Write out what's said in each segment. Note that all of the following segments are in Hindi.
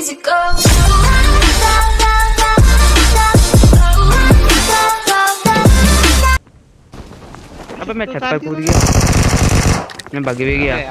easy go. अबे मैं छत पर कूद गया, मैं भाग भी गया।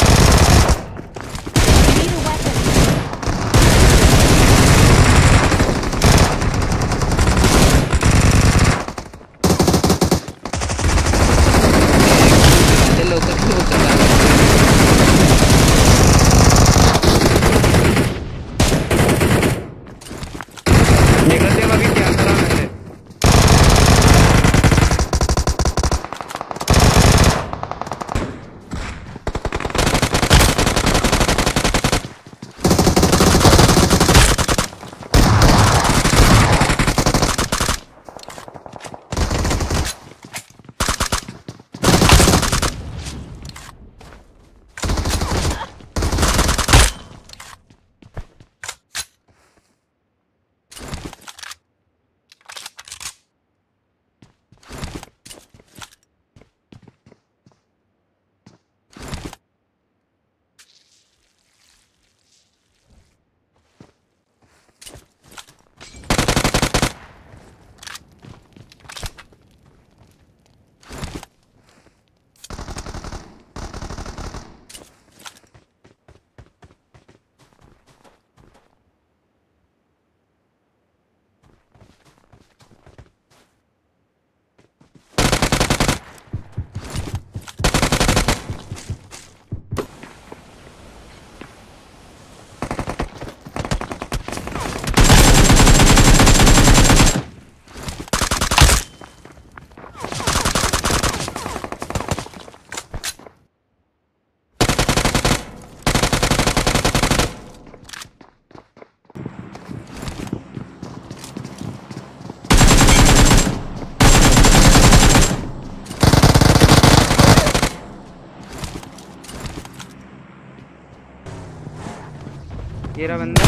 ये रहा बंदा,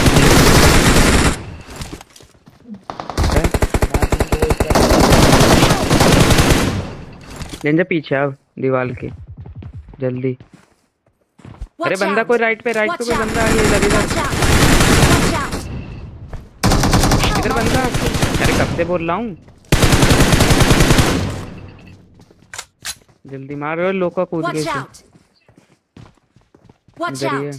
लेंजा पीछे आओ दीवार के जल्दी। अरे बंदा कोई राइट पे कोई बंदा आ गया इधर इधर बंदा। अरे कब से बोल रहा हूँ, जल्दी मारो। लोका कूद गए इधर ही है।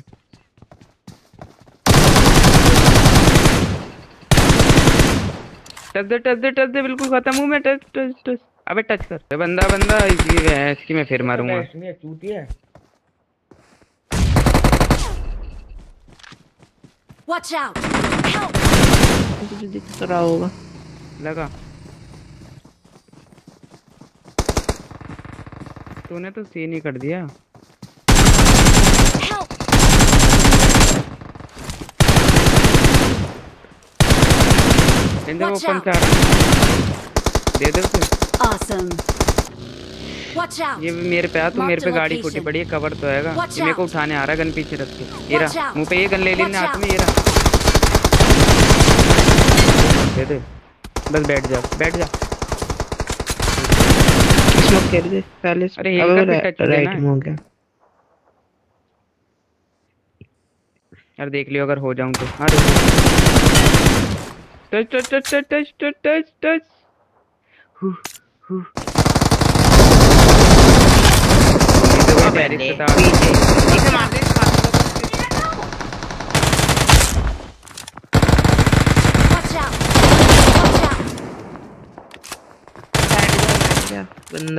टच दे बिल्कुल खत्म हूँ मैं। टच अबे टच कर। बंदा इसकी मैं फिर मारूंगा। Watch out! Help! मुझे दिख रहा होगा लगा। तूने तो सीन ही कर दिया। Help! वो पंच आ रहा, दे दे उसे। Awesome. Watch out! ये मेरे पे आ, तू मेरे पे गाड़ी फूटी पड़ी है, कवर तो आएगा। ये मेरे को उठाने आ रहा है, गन पीछे रख के। ये रहा मुंह पे, ये गन ले लेने हाथ में। ये रहा, दे दे बस। बैठ जा स्मोक कर दे पहले। अरे टच राइट में हो गया यार, देख लियो अगर हो जाऊं तो। हाँ टच बंदा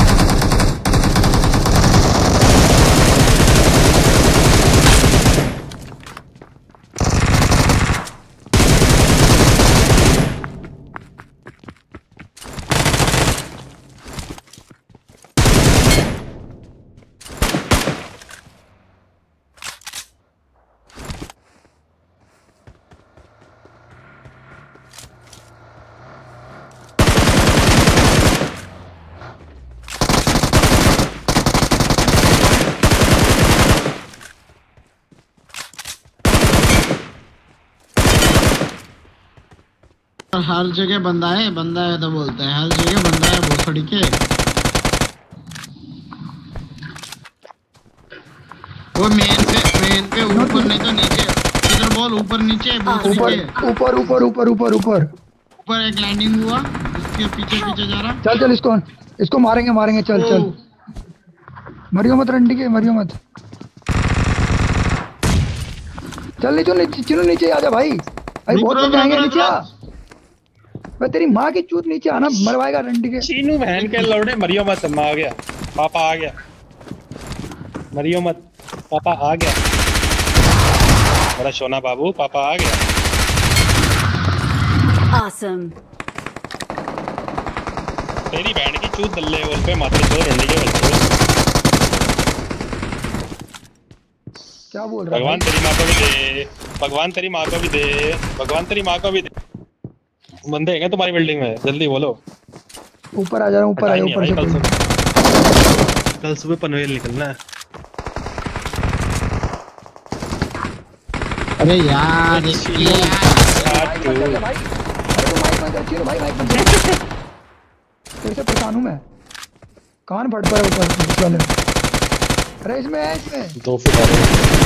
हर जगह बंदा है तो बोलते हैं, हर जगह बंदा है भोसड़ी के। वो मेन पे ऊपर नहीं तो नीचे। इधर बोल बोल ऊपर नीचे बहुत ऊपर, नीचे ऊपर ऊपर ऊपर ऊपर ऊपर ऊपर एक लैंडिंग हुआ उसके पीछे पीछे जा रहा। चल चल इसको मारेंगे मारेंगे चल चल मरियो मत रंडी के मरियो मत चल नीचे चिन्नू नीचे आ जा भाई भाई बहुत बंदे आएंगे नीचे आ मैं तेरी माँ की चूत नीचे आना मरवाएगा रंडी के चीनू बहन के लौड़े मरियो मत मैं आ गया पापा आ गया मरियो मत पापा आ गया मेरा सोना बाबू पापा आ गया। Awesome. तेरी बहन की चूत दल्ले बोल पे माथे तो रंडी के बच्चे क्या बोल रहा है भगवान तेरी माँ को भी दे भगवान तेरी माँ को भी दे भगवान तेरी माँ को भी दे। बंदे हैं तुम्हारी बिल्डिंग में जल्दी बोलो। ऊपर आ जा ऊपर आ ऊपर से कल सुबह पनवेल निकलना है। अरे यार तेरे से परेशान हूँ मैं कान फट पर ऊपर वाले अरे इसमें है इसमें 2 फुट आ रहे हैं।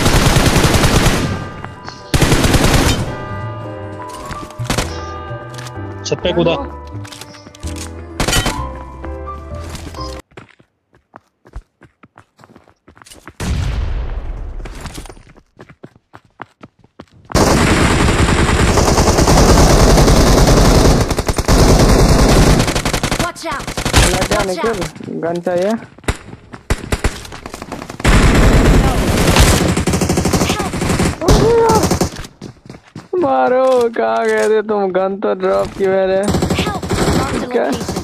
छत पे कूदा Watch out. क्या Watch निकल out. गन चाहिए मारो कहाँ गए थे तुम गन तो ड्रॉप की मैंने Help. Marked a क्या location.